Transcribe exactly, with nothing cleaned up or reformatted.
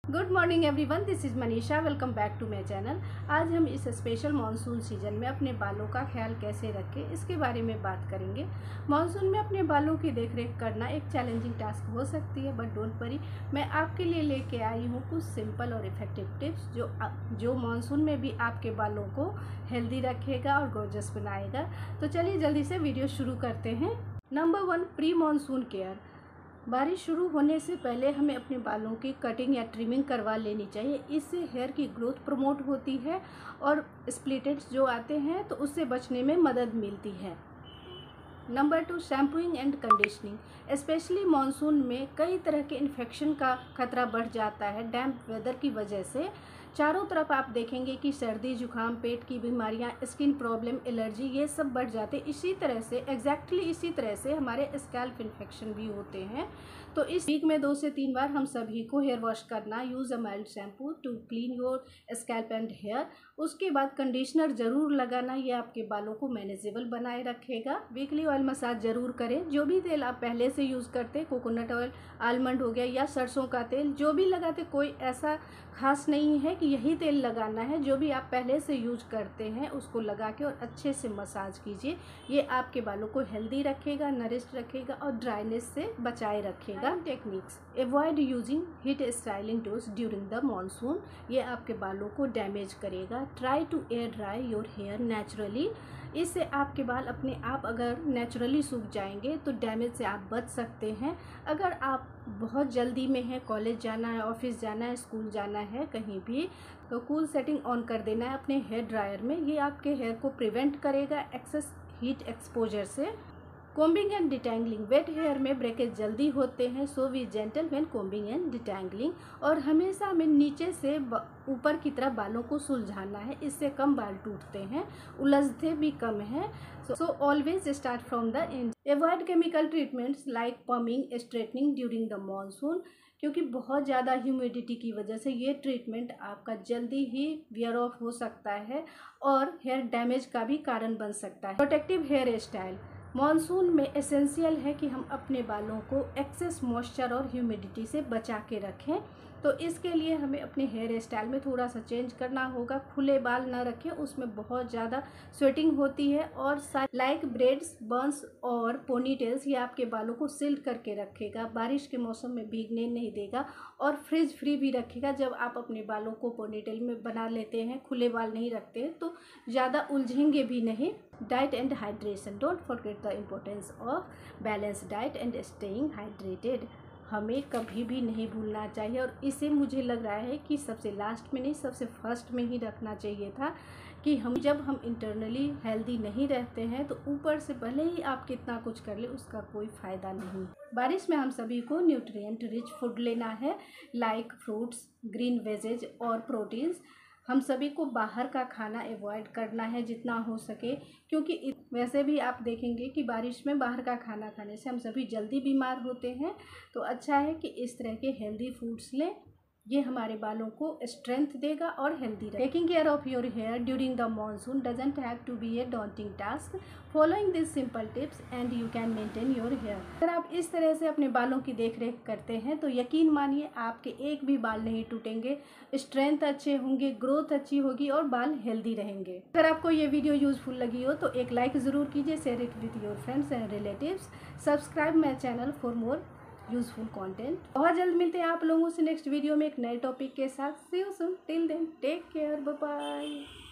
Good morning everyone, this is Manisha. Welcome back to my channel. आज हम इस special monsoon season में अपने बालों का ख्याल कैसे रखें इसके बारे में बात करेंगे। मानसून में अपने बालों की देखरेख करना एक चैलेंजिंग टास्क हो सकती है, बट डोंट वरी, मैं आपके लिए लेके आई हूँ कुछ सिंपल और इफेक्टिव टिप्स जो जो मानसून में भी आपके बालों को हेल्दी रखेगा और गॉर्जियस बनाएगा। तो चलिए जल्दी से वीडियो शुरू करते हैं। Number one, pre monsoon care. बारिश शुरू होने से पहले हमें अपने बालों की कटिंग या ट्रिमिंग करवा लेनी चाहिए। इससे हेयर की ग्रोथ प्रमोट होती है और स्प्लिट एंड्स जो आते हैं तो उससे बचने में मदद मिलती है। Number two, shampooing and conditioning. Specially monsoon में कई तरह के इन्फेक्शन का खतरा बढ़ जाता है डैम्प वेदर की वजह से। चारों तरफ आप देखेंगे कि सर्दी, जुकाम, पेट की बीमारियां, स्किन प्रॉब्लम, एलर्जी, ये सब बढ़ जाते हैं। इसी तरह से एग्जैक्टली इसी तरह से हमारे स्कैल्प इन्फेक्शन भी होते हैं। तो इस वीक में दो से तीन बार हम सभी को हेयर वॉश करना, use a mild shampoo to clean your scalp and hair. उसके बाद कंडीशनर ज़रूर लगाना, ये आपके बालों को मैनेजेबल बनाए रखेगा। वीकली ऑयल मसाज ज़रूर करें। जो भी तेल आप पहले से यूज़ करते, कोकोनट ऑयल, आलमंड हो गया या सरसों का तेल, जो भी लगाते, कोई ऐसा खास नहीं है कि यही तेल लगाना है। जो भी आप पहले से यूज करते हैं उसको लगा के और अच्छे से मसाज कीजिए। ये आपके बालों को हेल्दी रखेगा, नरिश्ड रखेगा और ड्राइनेस से बचाए रखेगा। Techniques: avoid using heat styling tools during the monsoon, ये आपके बालों को डैमेज करेगा। Try to air dry your hair naturally, इससे आपके बाल अपने आप अगर नेचुरली सूख जाएंगे तो डैमेज से आप बच सकते हैं। अगर आप बहुत जल्दी में हैं, कॉलेज जाना है, ऑफिस जाना है, स्कूल जाना है, कहीं भी, तो कूल सेटिंग ऑन कर देना है अपने हेयर ड्रायर में। ये आपके हेयर को प्रिवेंट करेगा एक्सेस हीट एक्सपोजर से। Combing and detangling. Wet hair में ब्रेकेज जल्दी होते हैं, so we gentle when combing and detangling. और हमेशा हमें नीचे से ऊपर की तरफ बालों को सुलझाना है, इससे कम बाल टूटते हैं, उलझते भी कम हैं। So always start from the end. Avoid chemical treatments like perming, straightening during the monsoon, क्योंकि बहुत ज़्यादा ह्यूमिडिटी की वजह से ये ट्रीटमेंट आपका जल्दी ही वियर ऑफ हो सकता है और हेयर डैमेज का भी कारण बन सकता है। Protective hair style. मानसून में एसेंशियल है कि हम अपने बालों को एक्सेस मॉइस्चर और ह्यूमिडिटी से बचा के रखें। तो इसके लिए हमें अपने हेयर स्टाइल में थोड़ा सा चेंज करना होगा। खुले बाल ना रखें, उसमें बहुत ज़्यादा स्वेटिंग होती है। और लाइक ब्रेड्स, बंस और पोनीटेल्स, ये आपके बालों को सिल्क करके रखेगा, बारिश के मौसम में भीगने नहीं देगा और फ्रिज फ्री भी रखेगा। जब आप अपने बालों को पोनीटेल में बना लेते हैं, खुले बाल नहीं रखते हैं, तो ज़्यादा उलझेंगे भी नहीं। Diet and hydration. Don't forget the importance of balance diet and staying hydrated, हमें कभी भी नहीं भूलना चाहिए। और इसे मुझे लग रहा है कि सबसे लास्ट में नहीं, सबसे फर्स्ट में ही रखना चाहिए था कि हम जब हम इंटरनली हेल्दी नहीं रहते हैं तो ऊपर से भले ही आप कितना कुछ कर ले, उसका कोई फ़ायदा नहीं। बारिश में हम सभी को न्यूट्रिएंट रिच फूड लेना है, लाइक फ्रूट्स, ग्रीन वेजेज और प्रोटीन्स। हम सभी को बाहर का खाना अवॉइड करना है जितना हो सके, क्योंकि वैसे भी आप देखेंगे कि बारिश में बाहर का खाना खाने से हम सभी जल्दी बीमार होते हैं। तो अच्छा है कि इस तरह के हेल्दी फूड्स लें, ये हमारे बालों को स्ट्रेंथ देगा और हेल्दी रहेगा। Taking care of your hair during the monsoon doesn't have to be a daunting task. Following this simple tips and you can maintain your hair. अगर आप इस तरह से अपने बालों की देखरेख करते हैं तो यकीन मानिए आपके एक भी बाल नहीं टूटेंगे, स्ट्रेंथ अच्छे होंगे, ग्रोथ अच्छी होगी और बाल हेल्दी रहेंगे। अगर आपको ये वीडियो यूजफुल लगी हो तो एक लाइक ज़रूर कीजिए, share it with your friends and relatives, subscribe my channel for more useful content. बहुत जल्द मिलते हैं आप लोगों से नेक्स्ट वीडियो में एक नए टॉपिक के साथ। See you soon, till then take care, bye bye.